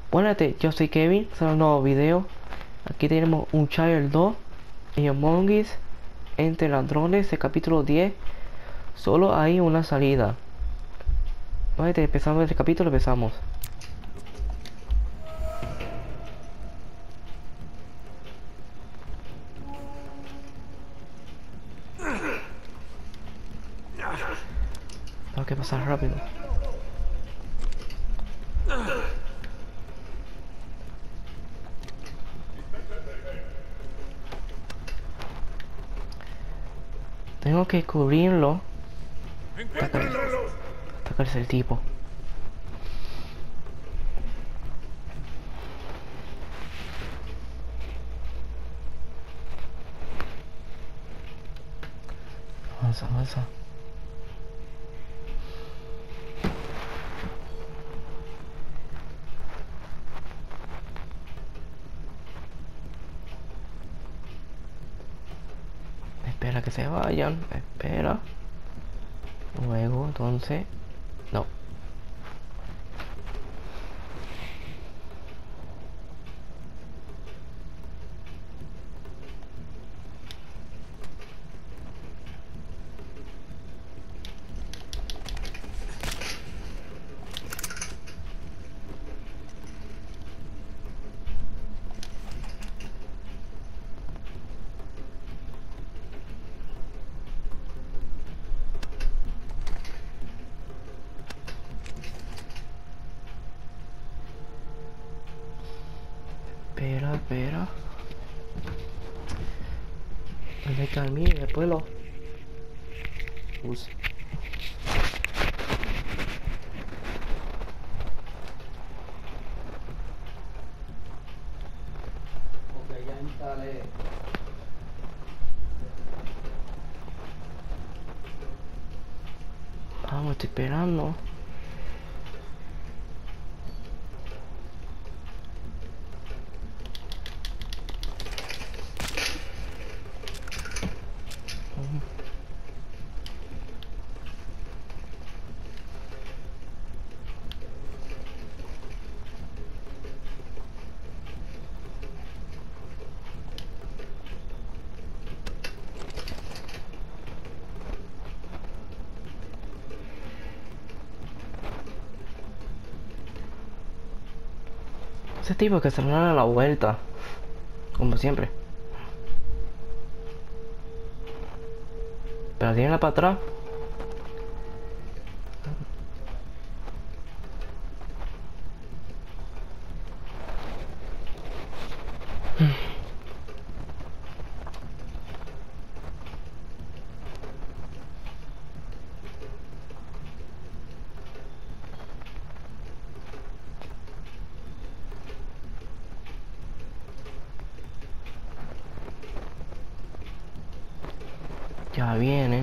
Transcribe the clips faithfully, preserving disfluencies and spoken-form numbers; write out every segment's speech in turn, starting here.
Buenas, yo soy Kevin, este es un nuevo video. Aquí tenemos un Child dos y Among Us entre ladrones, el capítulo diez. Solo hay una salida. Vale, empezamos el capítulo, empezamos. Tengo que pasar rápido. Tengo que cubrirlo. Atacarse, atacarse el tipo. Avanza, avanza. Espera que se vayan. Espera. Luego, entonces... No. Espera, espera. Me está el mío y después lo... Usa. Ok, ya instalé. Vamos, estoy esperando. Ese tipo que se me da la vuelta, como siempre. Pero tiene la para atrás. Ya vienen.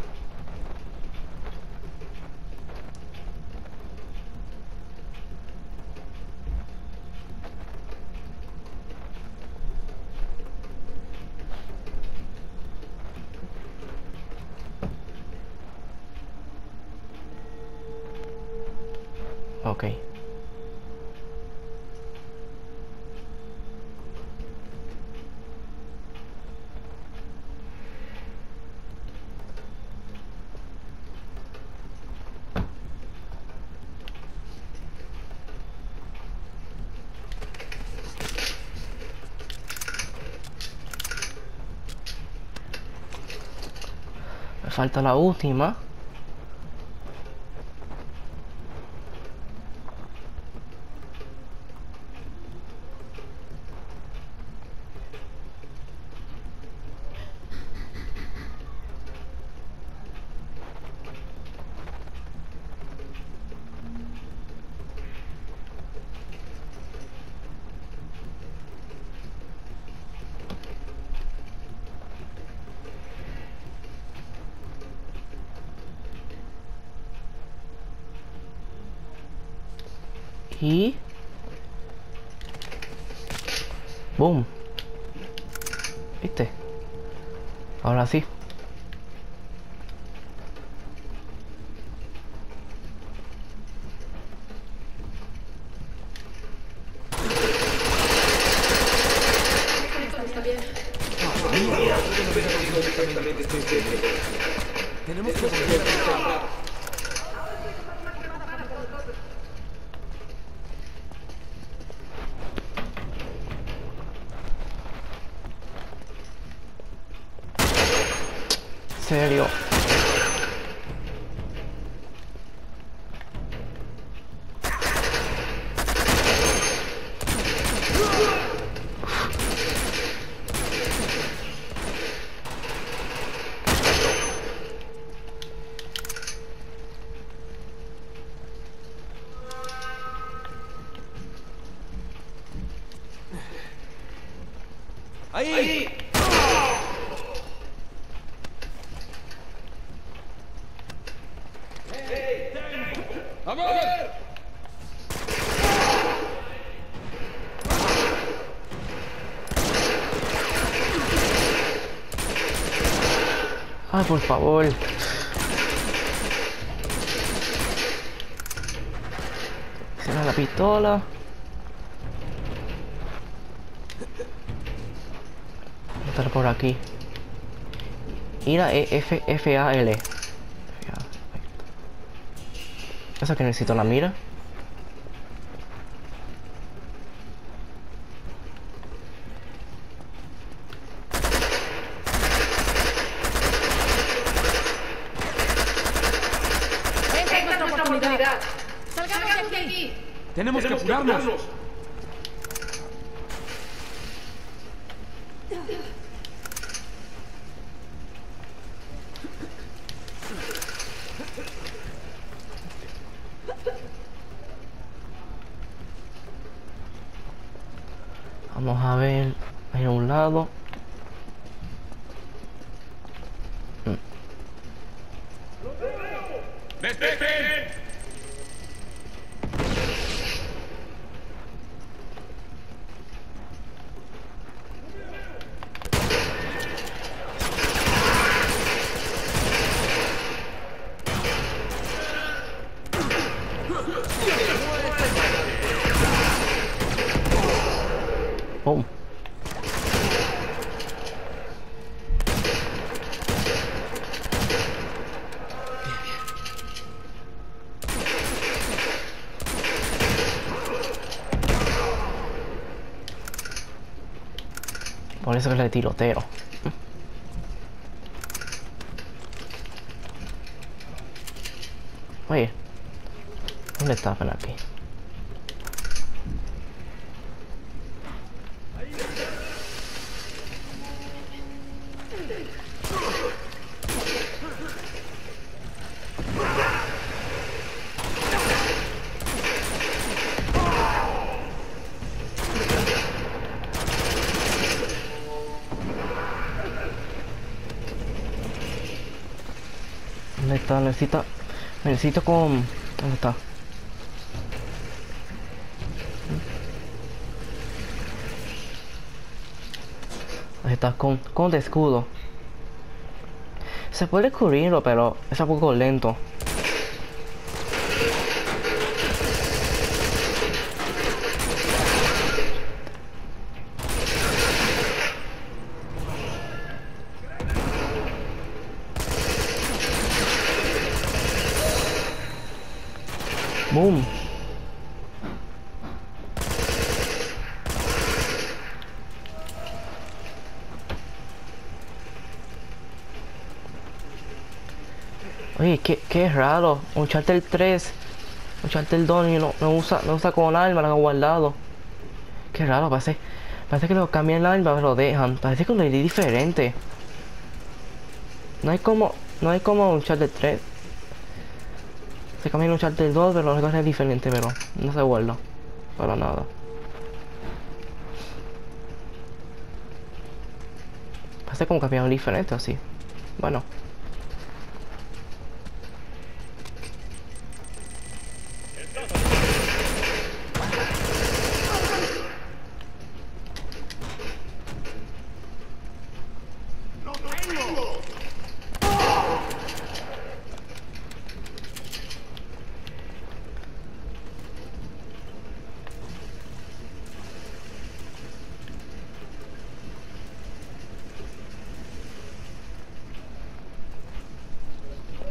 Ok. Me falta la última. Y... Boom. ¿Viste? Ahora sí. perfectamente estoy seguro. Tenemos que volver a entrar. ¿Serio? ¡Ahí! ¡Ahí! ¡A ver! Ay, por favor. Cierra la pistola. Estar por aquí. Ir a F, F A L. Eso que necesito la mira. ¡Esta es nuestra oportunidad! ¡Salgamos de aquí! Tenemos, Tenemos que apurarnos. Que apurarnos. Vamos a ver ahí a un lado. ¡Despejen! Boom. Por eso que le tiroteo. Oye, ¿dónde está Penelope? ¿Dónde está? Necesito... Necesito con... ¿Dónde está? Ahí está, con, con de escudo. Se puede cubrirlo, pero es un poco lento. Boom. Oye, qué, qué raro. Uncharted tres, Uncharted dos y no, no usa, no usa con arma, lo han guardado. Qué raro, parece, parece que lo cambian el arma, pero lo dejan. Parece que lo leí diferente. No hay como, no hay como Uncharted tres. Se cambia el Uncharted dos, pero la cosa es diferente, pero no se guarda. Para nada. Parece como cambiaron diferente así. Bueno.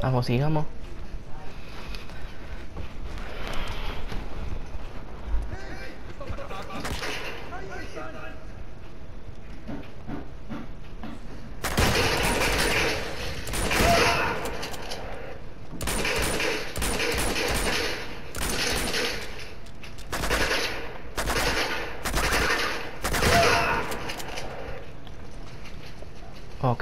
Vamos, sigamos. Ok.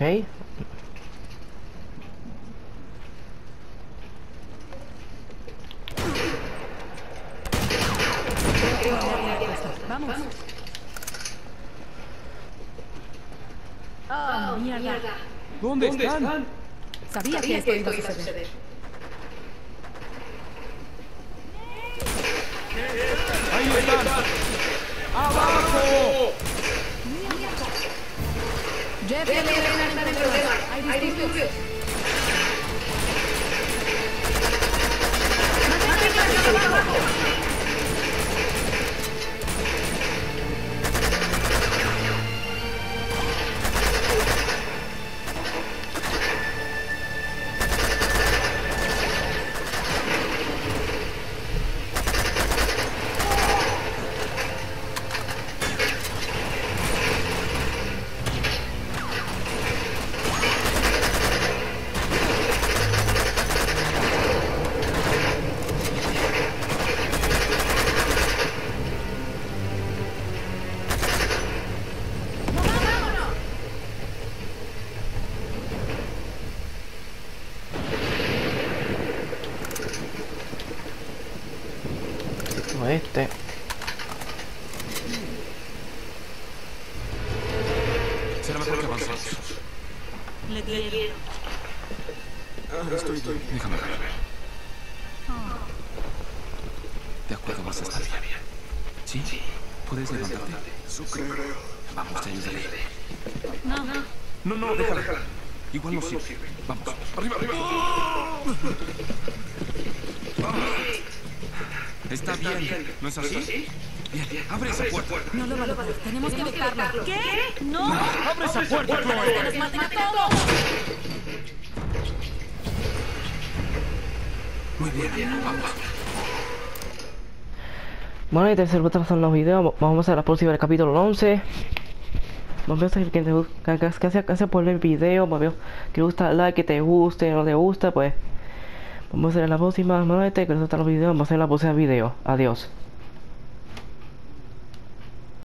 Vamos. Oh, mierda. ¿Dónde, ¿Dónde están? están? Sabía, Sabía que esto iba a suceder. suceder. ¡Ahí están! ¡Abajo! Jeff, Jeff, están en problemas. Hay disturbios. ¡Manténganse abajo! Este. Será mejor que avancemos. Le quiero. Ah, estoy bien. Déjame ver. De acuerdo, vas a estar bien. ¿Sí? ¿Puedes levantarte? Eso creo. Vamos, te ayudaré. No, no. No, no, déjala. Igual no sirve. Vamos. Arriba, arriba. Está bien, ¿no es así? Bien, abre esa puerta. No lo va a lograr. Tenemos que dejarlo. ¿Qué? No. ¡Abre esa puerta, Chloe! ¡Nos maten a todos! Muy bien, vamos. Bueno, y tercer vez en los videos. Vamos a la próxima del capítulo once. Vamos a ver que te gusta, que hace, que hace por el video. Vamos a ver que te gusta like, que te guste, no te gusta, pues. Vamos a ver la próxima. Bueno, que les gustan los videos. Vamos a ver la próxima video. Adiós.